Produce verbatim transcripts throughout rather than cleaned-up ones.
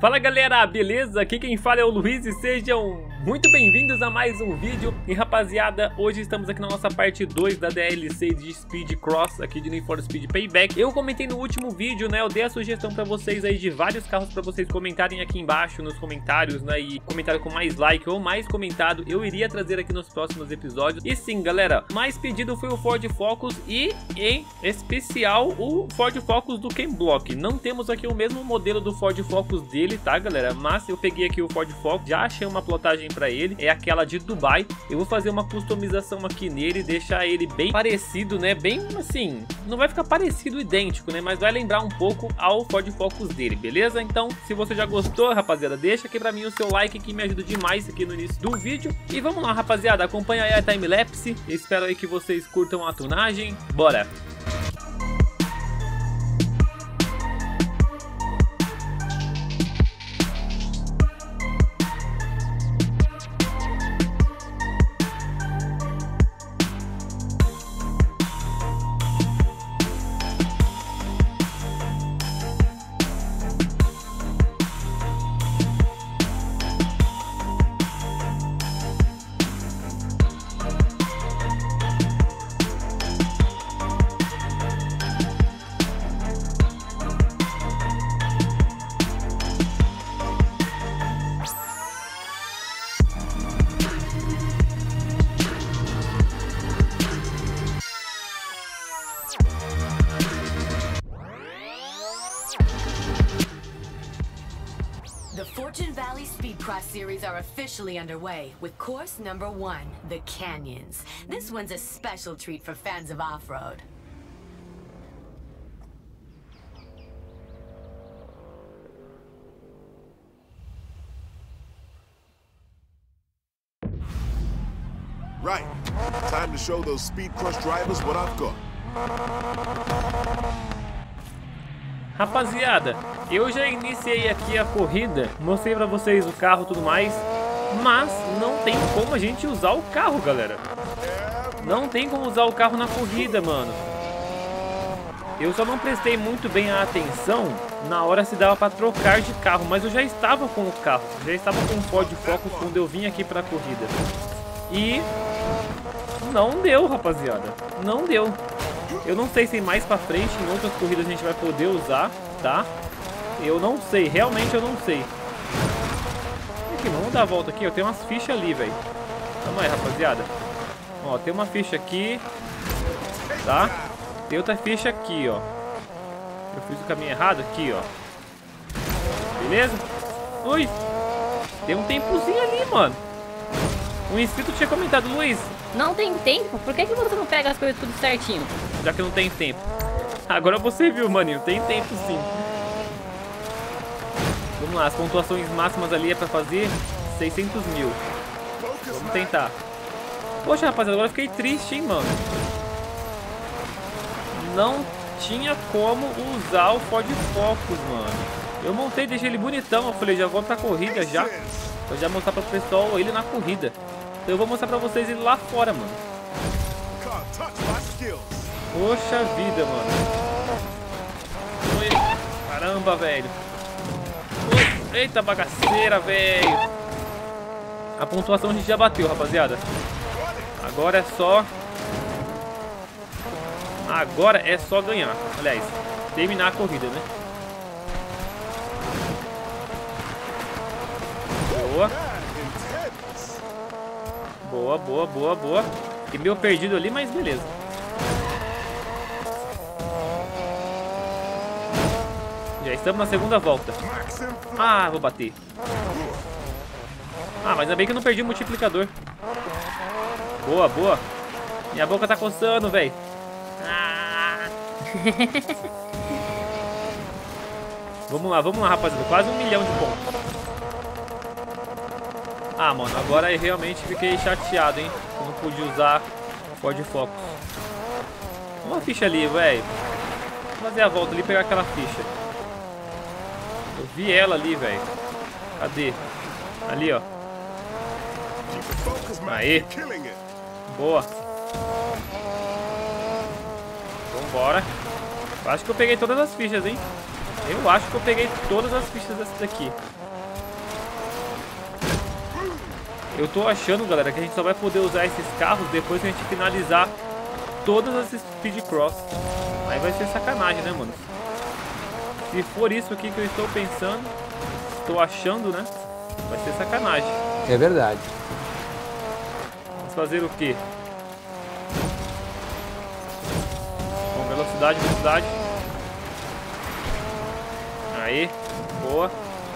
Fala galera, beleza? Aqui quem fala é o Luiz e sejam muito bem-vindos a mais um vídeo. E rapaziada, hoje estamos aqui na nossa parte dois da D L C de Speed Cross aqui de Need for Speed Payback. Eu comentei no último vídeo, né, eu dei a sugestão pra vocês aí de vários carros pra vocês comentarem aqui embaixo nos comentários, né, e comentário com mais like ou mais comentado eu iria trazer aqui nos próximos episódios. E sim galera, mais pedido foi o Ford Focus e em especial o Ford Focus do Ken Block. Não temos aqui o mesmo modelo do Ford Focus dele, tá galera, mas eu peguei aqui o Ford Focus, já achei uma plotagem pra ele, é aquela de Dubai. Eu vou fazer uma customização aqui nele, deixar ele bem parecido, né, bem assim, não vai ficar parecido idêntico, né, mas vai lembrar um pouco ao Ford Focus dele, beleza? Então, se você já gostou, rapaziada, deixa aqui pra mim o seu like que me ajuda demais aqui no início do vídeo. E vamos lá, rapaziada, acompanha aí a timelapse, espero aí que vocês curtam a tunagem, bora! The Fortune Valley Speed Cross series are officially underway with course number one, the Canyons. This one's a special treat for fans of off-road. Right. Time to show those Speed Crush drivers what I've got. Rapaziada, eu já iniciei aqui a corrida, mostrei pra vocês o carro e tudo mais, mas não tem como a gente usar o carro, galera. Não tem como usar o carro na corrida, mano. Eu só não prestei muito bem a atenção na hora se dava pra trocar de carro, mas eu já estava com o carro, já estava com o Ford Focus quando eu vim aqui pra corrida. E não deu, rapaziada, não deu. Eu não sei se mais pra frente, em outras corridas a gente vai poder usar, tá? Eu não sei, realmente eu não sei. Aqui, vamos dar a volta aqui, ó, tem umas fichas ali, velho. Calma aí, rapaziada. Ó, tem uma ficha aqui, tá? Tem outra ficha aqui, ó. Eu fiz o caminho errado aqui, ó. Beleza? Ui! Tem um tempozinho ali, mano. Um inscrito tinha comentado, Luiz, não tem tempo? Por que que você não pega as coisas tudo certinho? já que não tem tempo. Agora você viu, maninho, tem tempo sim. Vamos lá, as pontuações máximas ali é pra fazer seiscentos mil. Vamos tentar. Poxa, rapaziada, agora eu fiquei triste, hein, mano. Não tinha como usar o Ford Focus, mano. Eu montei, deixei ele bonitão. Eu falei, já vou pra corrida já. Vou já mostrar pro pessoal ele na corrida. Então eu vou mostrar pra vocês ele lá fora, mano. Poxa vida, mano. Ui, caramba, velho. Ui, eita bagaceira, velho. A pontuação a gente já bateu, rapaziada. Agora é só... Agora é só ganhar. Aliás, terminar a corrida, né? Boa. Boa, boa, boa, boa. E meio perdido ali, mas beleza. Já estamos na segunda volta. Ah, vou bater. Ah, mas ainda bem que eu não perdi o multiplicador. Boa, boa. Minha boca tá coçando, velho. Ah. Vamos lá, vamos lá, rapaziada. Quase um milhão de pontos. Ah, mano, agora eu realmente fiquei chateado, hein. Eu não pude usar o Ford Focus. Uma ficha ali, velho. Vou fazer a volta ali e pegar aquela ficha. Eu vi ela ali, velho. Cadê? Ali, ó. Aí. Boa. Vambora. Acho que eu peguei todas as fichas, hein. Eu acho que eu peguei todas as fichas dessa daqui. Eu tô achando, galera, que a gente só vai poder usar esses carros depois que a gente finalizar todas as Speed Cross. Aí vai ser sacanagem, né, mano? Se for isso aqui que eu estou pensando, estou achando, né? Vai ser sacanagem. É verdade. Vamos fazer o quê? Bom, velocidade, velocidade. Aí, boa.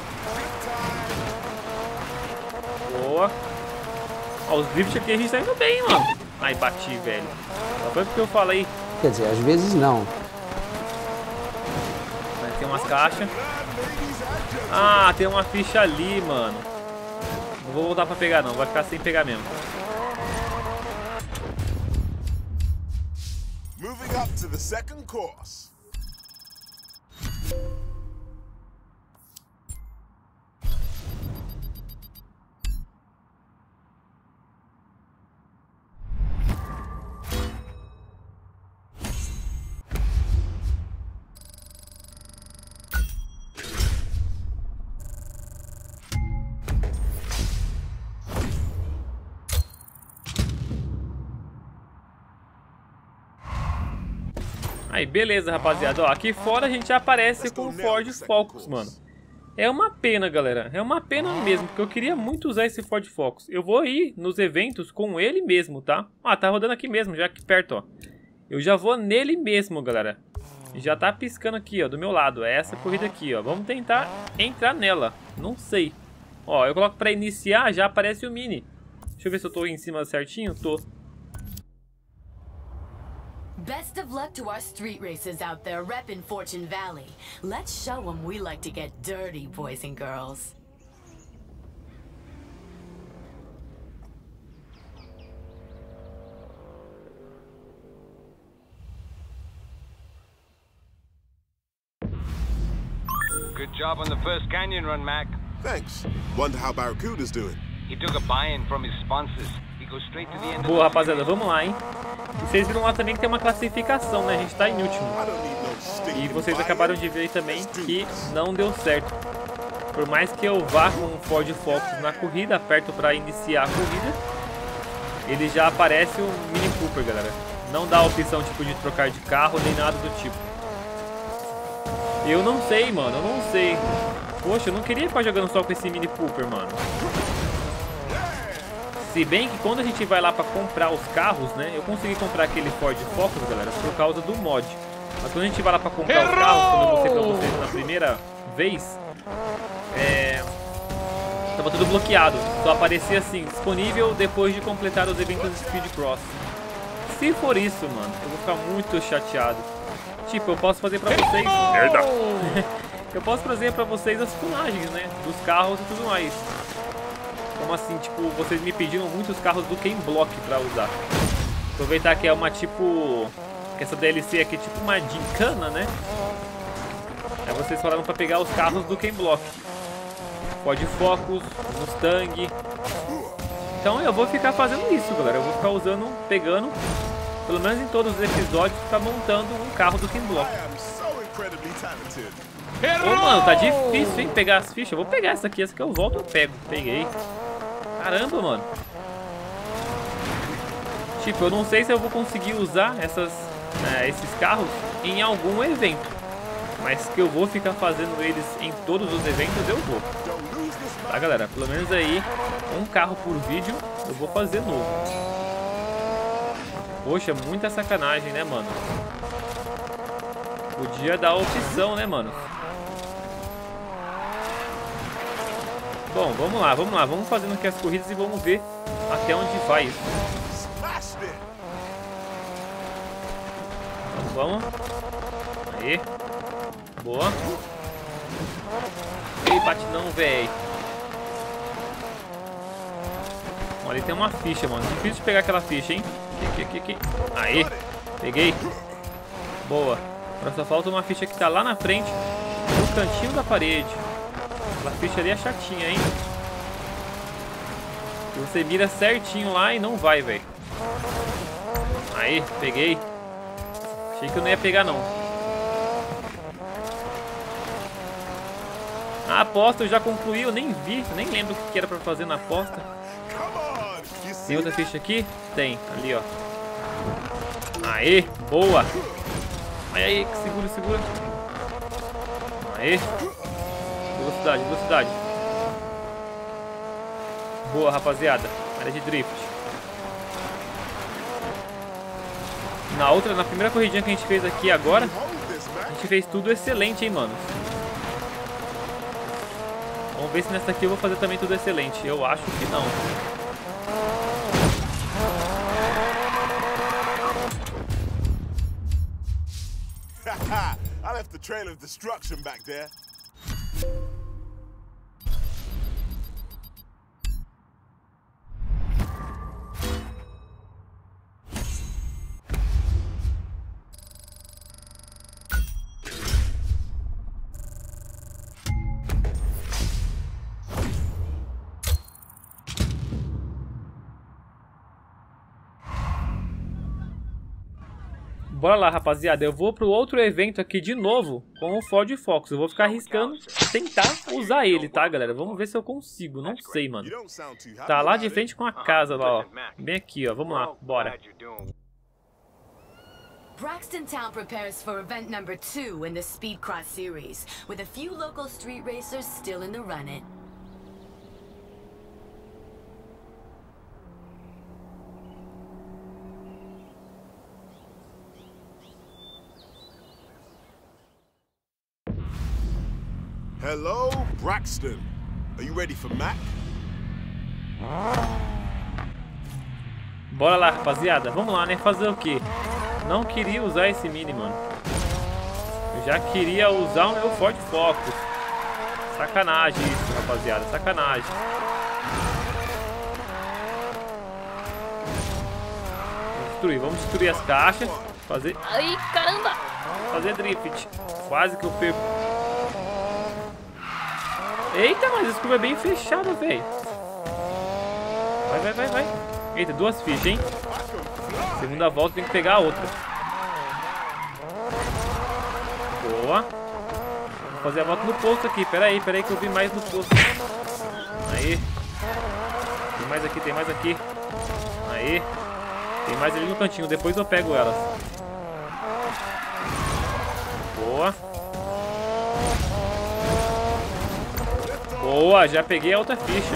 Boa. Ó, os drifts aqui a gente tá indo bem, mano. Ai, bati, velho. Só foi porque eu falei. Quer dizer, às vezes não. Tem umas caixas. Ah, tem uma ficha ali, mano. Não vou voltar pra pegar não, vai ficar sem pegar mesmo. Moving up to the second course. Aí, beleza, rapaziada. Ó, aqui fora a gente já aparece com o Ford Focus, mano. É uma pena, galera. É uma pena mesmo, porque eu queria muito usar esse Ford Focus. Eu vou ir nos eventos com ele mesmo, tá? Ah, tá rodando aqui mesmo, já aqui perto, ó. Eu já vou nele mesmo, galera. Já tá piscando aqui, ó, do meu lado. É essa corrida aqui, ó. Vamos tentar entrar nela. Não sei. Ó, eu coloco pra iniciar, já aparece o Mini. Deixa eu ver se eu tô em cima certinho. Tô. Best of luck to our street racers out there repping Fortune Valley. Let's show them we like to get dirty, boys and girls. Good job on the first canyon run, Mac. Thanks. Wonder how Barracuda's doing. He took a buy-in from his sponsors. He goes straight to the end of Boa, the rapaziada, vamos lá, hein? E vocês viram lá também que tem uma classificação, né? A gente tá em último. I don't need no E stinking vocês buy-in. acabaram de ver aí também que não deu certo. Por mais que eu vá com o Ford Focus na corrida, aperto para iniciar a corrida, ele já aparece o Mini Cooper, galera. Não dá a opção tipo de trocar de carro nem nada do tipo. Eu não sei, mano, eu não sei. Poxa, eu não queria ficar jogando só com esse Mini Cooper, mano. Se bem que quando a gente vai lá pra comprar os carros, né? Eu consegui comprar aquele Ford Focus, galera, por causa do mod. Mas quando a gente vai lá pra comprar os carros, como eu mostrei pra vocês na primeira vez, é... tava tudo bloqueado. Só aparecia assim, disponível depois de completar os eventos de Speed Cross. Se for isso, mano, eu vou ficar muito chateado. Tipo, eu posso fazer pra vocês... Merda! Eu posso trazer pra vocês as filmagens, né? Dos carros e tudo mais. Como assim, tipo, vocês me pediram muitos carros do Ken Block pra usar. Aproveitar que é uma tipo... que essa D L C aqui é tipo uma gincana, né? Aí vocês falaram pra pegar os carros do Ken Block. Ford Focus, Mustang. Então eu vou ficar fazendo isso, galera. Eu vou ficar usando, pegando, pelo menos em todos os episódios, ficar montando um carro do Ken Block. I am so incredibly talented. Ô, mano, tá difícil, hein, pegar as fichas. Eu vou pegar essa aqui, essa que eu volto eu pego. Peguei. Caramba, mano. Tipo, eu não sei se eu vou conseguir usar essas, né, esses carros em algum evento. Mas que eu vou ficar fazendo eles em todos os eventos, eu vou. Tá, galera? Pelo menos aí, um carro por vídeo eu vou fazer novo. Poxa, muita sacanagem, né, mano? Podia dar a opção, né, mano? Bom, vamos lá, vamos lá. Vamos fazendo aqui as corridas e vamos ver até onde vai isso. Vamos, vamos. Aí. Boa. Ei, bate não, velho. Ali tem uma ficha, mano. Difícil de pegar aquela ficha, hein? Aqui, aqui, aqui. Aí. Peguei. Boa. Agora só falta uma ficha que tá lá na frente, no cantinho da parede. Aquela ficha ali é chatinha, hein? Você mira certinho lá e não vai, velho. Aí, peguei. Achei que eu não ia pegar, não. A aposta eu já concluí, eu nem vi, nem lembro o que era pra fazer na aposta. Tem outra ficha aqui? Tem, ali ó. Aê, boa. Aí, aí, segura, segura. Aê. Velocidade, velocidade. Boa, rapaziada. Área de drift. Na outra, na primeira corridinha que a gente fez aqui agora, a gente fez tudo excelente, hein, mano. Vamos ver se nessa aqui eu vou fazer também tudo excelente. Eu acho que não. I left the trail of destruction back there. Bora lá, rapaziada. Eu vou pro outro evento aqui de novo com o Ford Focus. Eu vou ficar arriscando tentar usar ele, tá, galera? Vamos ver se eu consigo. Não sei, mano. Tá lá de frente com a casa, lá, ó. Bem aqui, ó. Vamos lá, bora. Braxton Town prepares for event number two in the Speed Cross series, with a few local street racers still in the running. Hello, Braxton. Are you ready for Mac? Bora lá, rapaziada. Vamos lá, né? Fazer o quê? Não queria usar esse mini, mano. Eu já queria usar o meu Ford Focus. Sacanagem isso, rapaziada. Sacanagem. Vamos destruir. Vamos destruir as caixas. Fazer... Ai, caramba! Fazer drift. Quase que eu perco. Eita, mas esse cubo é bem fechado, velho. Vai, vai, vai, vai. Eita, duas fichas, hein? Segunda volta tem que pegar a outra. Boa. Vou fazer a volta no posto aqui. Pera aí, pera aí que eu vi mais no posto. Aí. Tem mais aqui, tem mais aqui. Aí. Tem mais ali no cantinho. Depois eu pego elas. Boa. Boa, já peguei a outra ficha.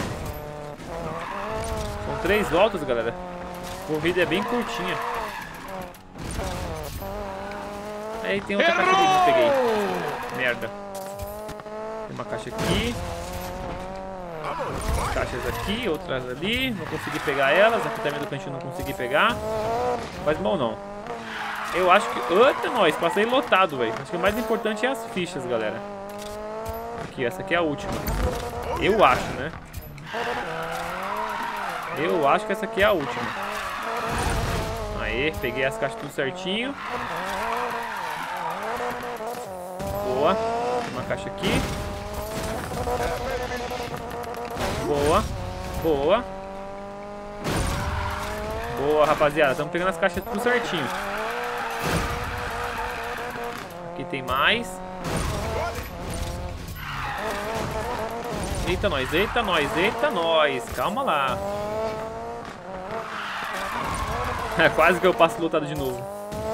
São três voltas, galera. A corrida é bem curtinha. Aí tem outra caixa ali, não peguei. Merda. Tem uma caixa aqui. Caixas aqui, outras ali. Não consegui pegar elas. Aqui também do cantinho não consegui pegar. Faz mal não. Eu acho que... Eita, nós, passei lotado, velho. Acho que o mais importante é as fichas, galera. Aqui, essa aqui é a última. Eu acho, né? Eu acho que essa aqui é a última. Aê, peguei as caixas tudo certinho. Boa. Uma caixa aqui. Boa. Boa. Boa, rapaziada. Estamos pegando as caixas tudo certinho. Aqui tem mais. Eita nós, eita nós, eita nós. Calma lá. Quase que eu passo lutado de novo.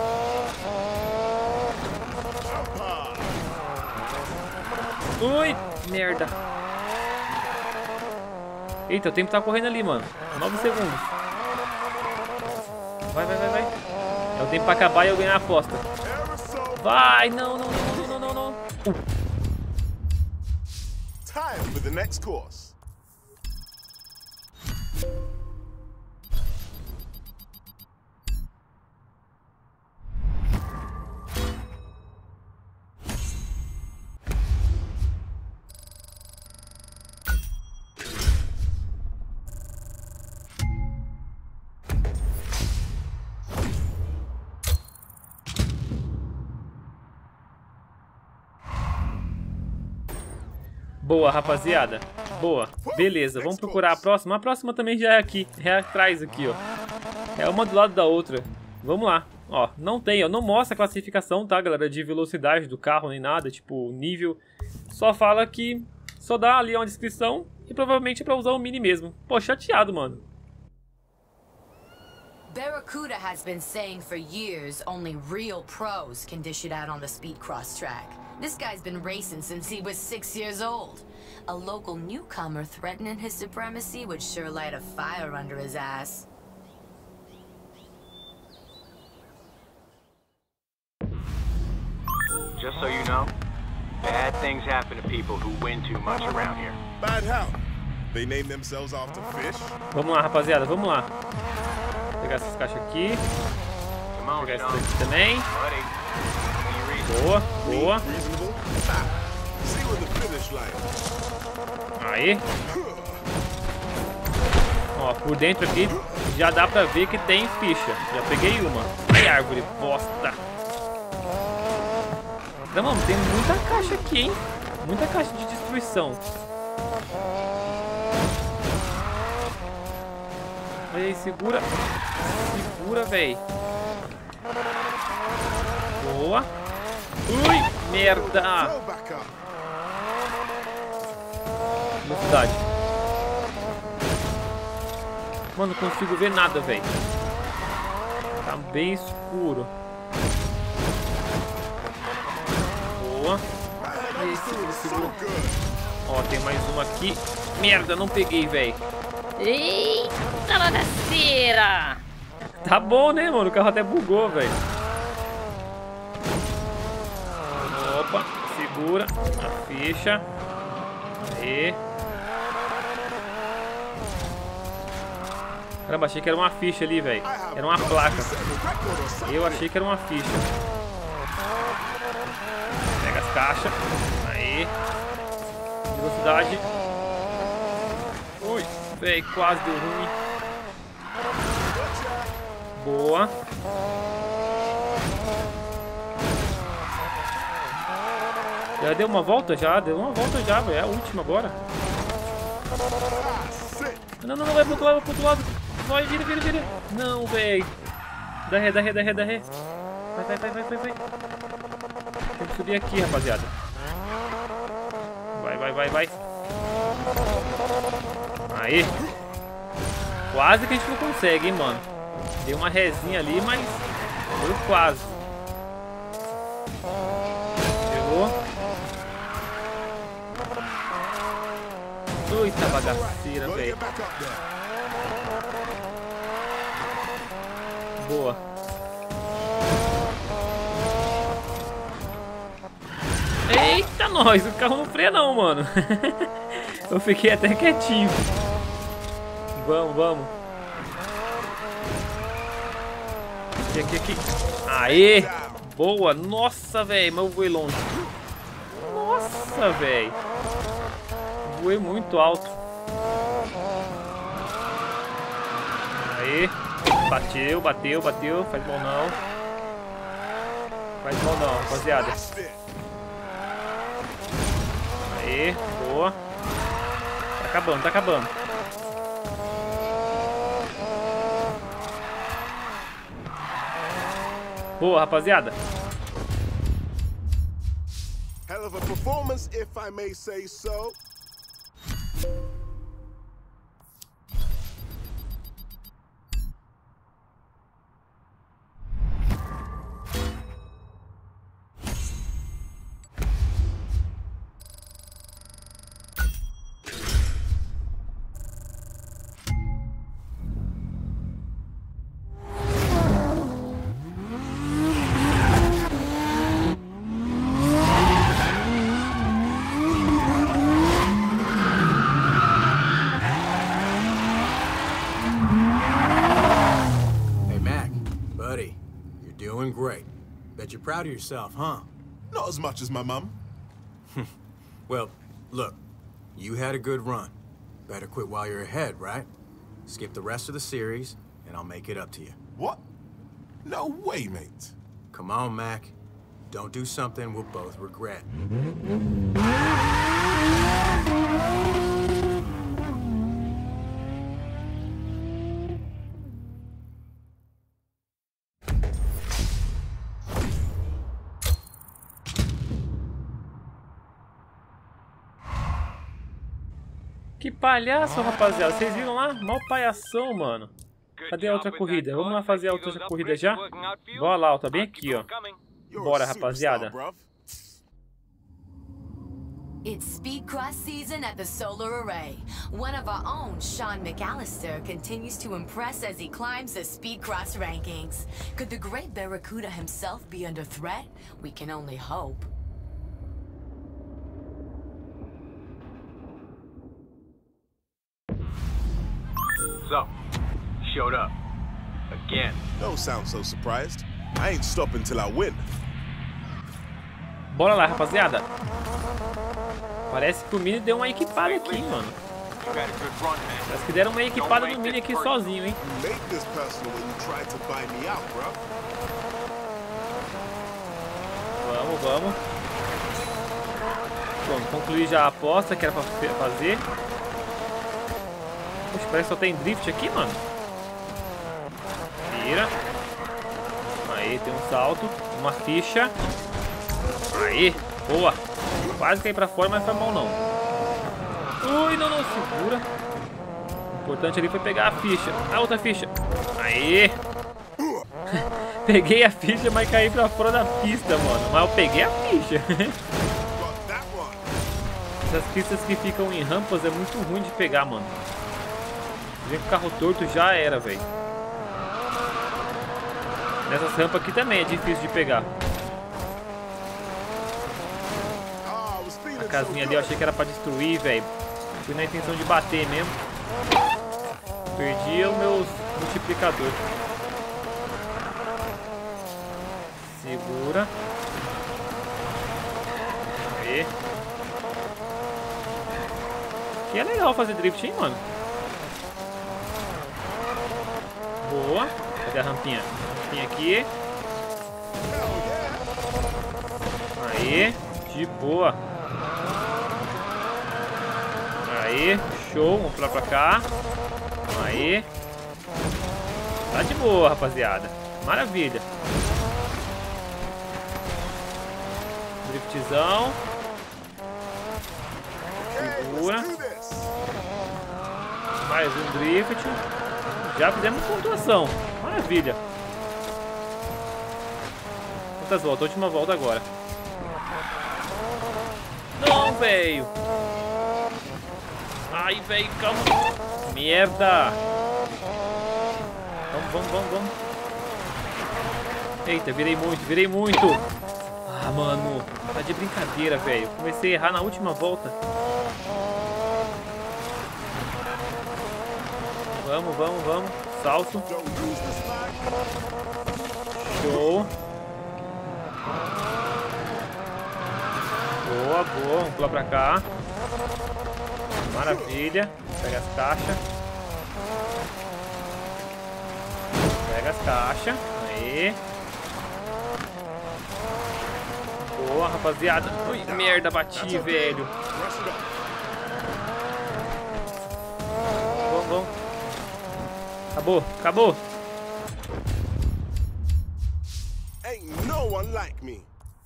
Ui, merda. Eita, o tempo tá correndo ali, mano. nove segundos. Vai, vai, vai, vai. É o tempo pra acabar e eu ganhar a aposta. Vai, não, não, não, não, não, não. Uh. Time for the next course. Boa, rapaziada. Boa. Beleza, vamos procurar a próxima. A próxima também já é aqui. É atrás aqui, ó. É uma do lado da outra. Vamos lá. Ó, não tem, ó. Não mostra a classificação, tá, galera? De velocidade do carro nem nada. Tipo, nível. Só fala que Só dá ali uma descrição e provavelmente é pra usar o mini mesmo. Pô, chateado, mano. Barracuda has been saying for years only real pros can dish it out on the Speedcross track. This guy's been racing since he was six years old. A local newcomer threatening his supremacy would sure light a fire under his ass. Just so you know, bad things happen to people who win too much around here. Bad how? They name themselves after fish? Vamos lá, rapaziada, vamos lá. Vou pegar essas caixas aqui. Come on, Vou pegar Sean. essa aqui também. Buddy. Be reasonable. Boa, boa. Reasonable? Ha! See where the finish line. Aí. Ó, por dentro aqui já dá pra ver que tem ficha. Já peguei uma. Ai, árvore, bosta. Não, mano, tem muita caixa aqui, hein? Muita caixa de destruição. Olha aí, segura. Segura, véi. Boa. Ui, merda. Throw back up. Velocidade. Mano, não consigo ver nada, velho. Tá bem escuro. Boa. Aí, segura, segura. Ó, tem mais uma aqui. Merda, não peguei, velho. Eita, bagaceira! Tá bom, né, mano? O carro até bugou, velho. Opa, segura a ficha. Aí. Caramba, achei que era uma ficha ali, velho. Era uma placa. Eu achei que era uma ficha. Pega as caixas. Aí. Velocidade. Ui, velho, quase deu ruim. Boa. Já deu uma volta? Já, deu uma volta já, velho. É a última agora. Não, não, não, vai pro outro lado, vai pro outro lado. Vai, vira, vira, vira. Não, velho. Dá ré, dá ré, dá ré, dá ré. Vai, vai, vai, vai, vai, vai. Tem que subir aqui, rapaziada. Vai, vai, vai, vai. Aí. Quase que a gente não consegue, hein, mano. Deu uma rezinha ali, mas foi quase. Pegou. Eita bagaceira, velho. Boa. Eita, nós. O carro não freia não, mano. Eu fiquei até quietinho. Vamos, vamos. Aqui, aqui, aqui. Aê. Boa. Nossa, velho. Mas eu voei longe. Nossa, velho. Voei muito alto. Aí. Bateu, bateu, bateu. Faz mal não. Faz mal não, rapaziada. Aí, boa. Tá acabando, tá acabando. Boa, rapaziada. Hell of a performance, if I may say so. Great. Bet you're proud of yourself, huh? Not as much as my mum. Well, look, you had a good run. Better quit while you're ahead, right? Skip the rest of the series, and I'll make it up to you. What? No way, mate. Come on, Mac. Don't do something we'll both regret. Que palhaço, rapaziada. Vocês viram lá? Mó palhação, mano. Cadê a outra corrida? Vamos lá fazer a outra corrida já? Bora lá, ó. Tá bem aqui, ó. Bora, rapaziada. It's Speedcross season at the Solar Array. One of our own, Sean McAllister, continues to impress as he climbs the Speedcross rankings. Could the great Barracuda himself be under threat? We can only hope. So, showed up. Again. Don't sound so surprised. I ain't stopping till I win. Bora lá, rapaziada. Parece que o Mini deu uma equipada aqui, mano. Parece que deram uma equipada no Mini aqui sozinho, hein? Vamos, vamos. Vamos concluir já a aposta que era pra fazer. Poxa, parece que só tem drift aqui, mano. Vira. Aí, tem um salto. Uma ficha. Aí, boa. Quase caí pra fora, mas foi mal não. Ui, não, não, segura. O importante ali foi pegar a ficha. A outra ficha. Aí. Peguei a ficha, mas caí pra fora da pista, mano. Mas eu peguei a ficha. Essas pistas que ficam em rampas é muito ruim de pegar, mano. Vem com o carro torto, já era, velho. Nessas rampas aqui também é difícil de pegar. A casinha ali eu achei que era pra destruir, velho. Fui na intenção de bater mesmo. Perdi o meu multiplicador. Segura. Aí. Que é legal fazer drift, hein, mano. Boa. Cadê a rampinha? Rampinha aqui. Aí. De boa. Aí, show, vamos pular pra cá. Aí. Tá de boa, rapaziada. Maravilha. Driftzão. Segura. Mais um drift. Já fizemos pontuação. Maravilha. Quantas voltas? Última volta agora. Não, velho. Ai, velho, calma. Merda. Vamos, vamos, vamos, vamos. Eita, virei muito, virei muito. Ah, mano. Tá de brincadeira, velho. Comecei a errar na última volta. Vamos, vamos, vamos. Salto. Show. Boa, boa. Vamos pular pra cá. Maravilha. Pega as caixas. Pega as caixas. Aí. Boa, rapaziada. Ui, merda, bati, velho. Vamos, vamos. Acabou, acabou. Ain't no one like me.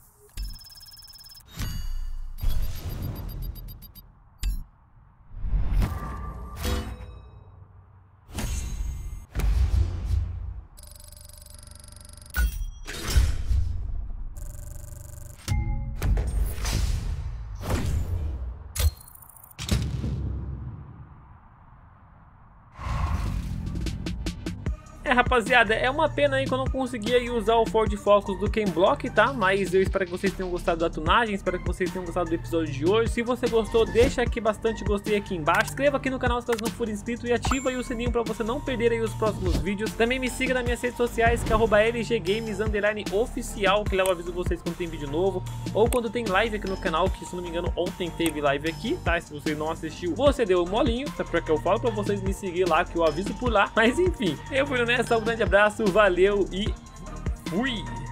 É, rapaziada, é uma pena aí que eu não consegui aí usar o Ford Focus do Ken Block, tá? Mas eu espero que vocês tenham gostado da tunagem, espero que vocês tenham gostado do episódio de hoje. Se você gostou, deixa aqui bastante gostei aqui embaixo. Inscreva aqui no canal se não for inscrito e ativa aí o sininho pra você não perder aí os próximos vídeos. Também me siga nas minhas redes sociais, que é arroba L G Games underline oficial, que lá eu aviso vocês quando tem vídeo novo ou quando tem live aqui no canal, que se não me engano ontem teve live aqui, tá? Se você não assistiu, você deu um molinho, tá? Porque eu falo pra vocês me seguir lá, que eu aviso por lá. Mas enfim, eu fui nessa, um grande abraço, valeu e fui!